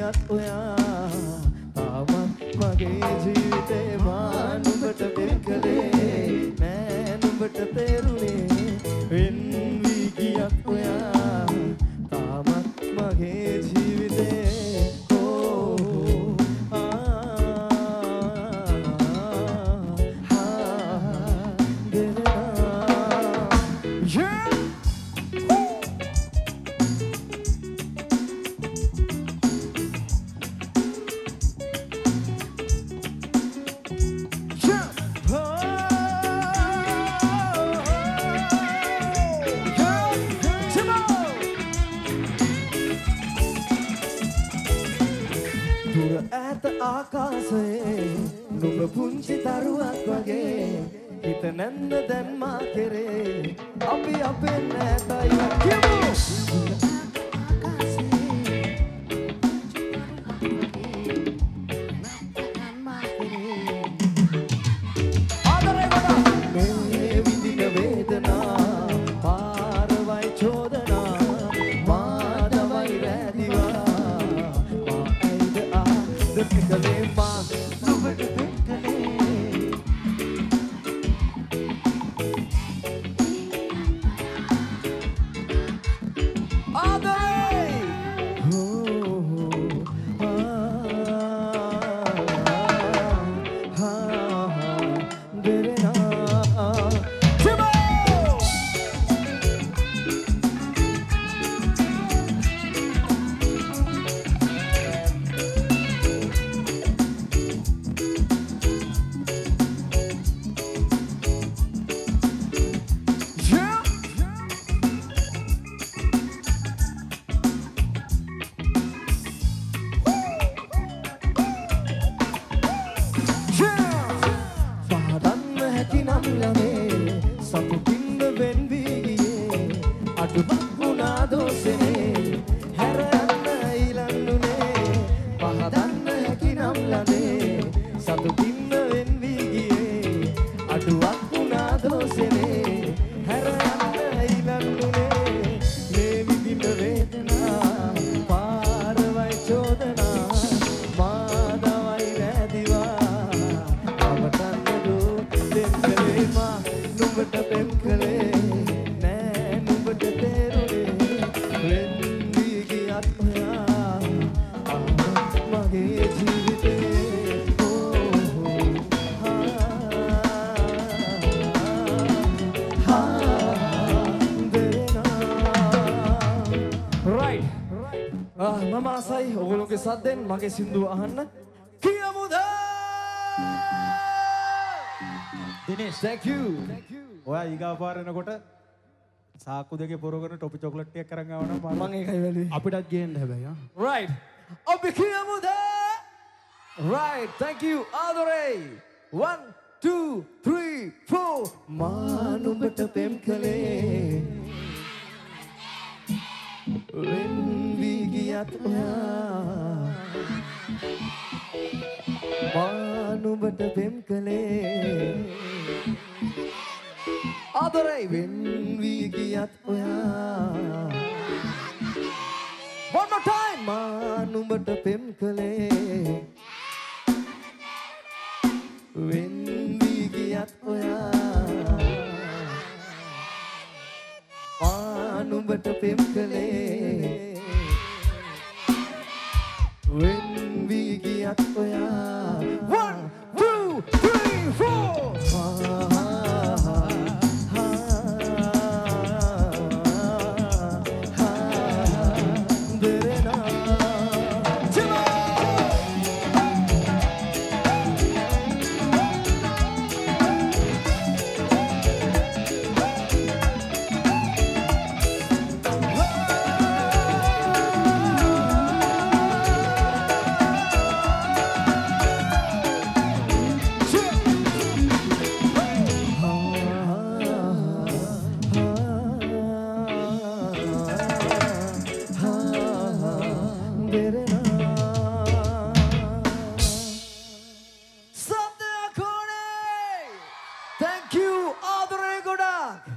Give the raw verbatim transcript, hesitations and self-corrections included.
ගියත් ඔයා තාමත් මගේ ජීවිතේ මා නුඹට පෙම් කළේ නෑ නුඹට තේරුනේ වෙන් වී ගියත් ඔයා තාමත් මගේ ජීවිතේ ආකාශයේ නුඹ පුංචි දරුවක් වගේ හිත නැන්ද දැන් මා කෙරේ අපි අපේ නැතයි කියමු සද්දෙන් මගේ සින්දුව අහන්න කියමුද Dinesh thank you ඔයා ඊගා පාර එනකොට සාක්කු දෙකේ පොරගෙන ටොපි චොක්ලට් එකක් අරන් ආවනම් මම ඒකයි වැළුවේ අපිටත් ගේන්න හැබැයි ආ right අපි කියමුද right thank you ආදරේ one two three four මා නුඹට පෙම් කළේ වෙන් වී ගියත් ඔයා මා නුඹට පෙම් කළේ ආදරේ වෙන් වී ගියත් ඔයා one more time මා නුඹට පෙම් කළේ වෙන් වී ගියත් ඔයා මා නුඹට පෙම් කළේ වෙන් වී ගියත් ඔයා